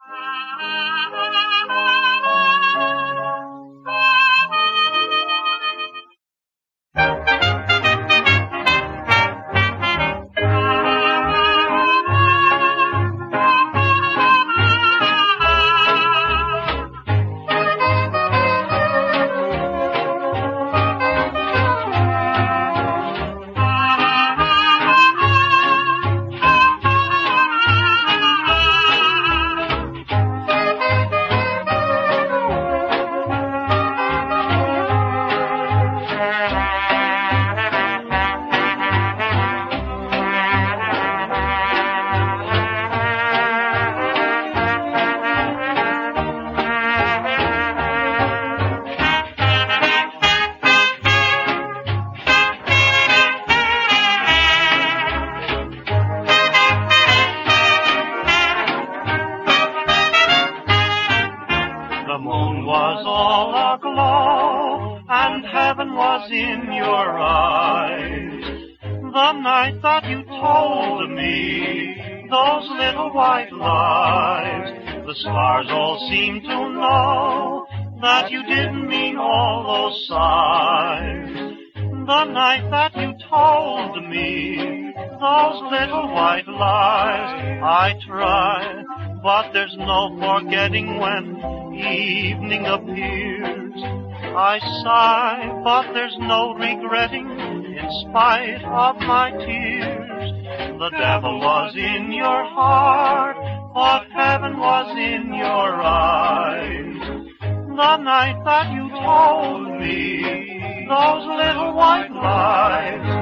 The moon was all aglow, and heaven was in your eyes. The night that you told me those little white lies, the stars all seemed to know that you didn't mean all those sighs. The night that you told me those little white lies, I try, but there's no forgetting when evening appears. I sigh, but there's no regretting in spite of my tears. The devil was in your heart, but heaven was in your eyes. The night that you told me those little white lies,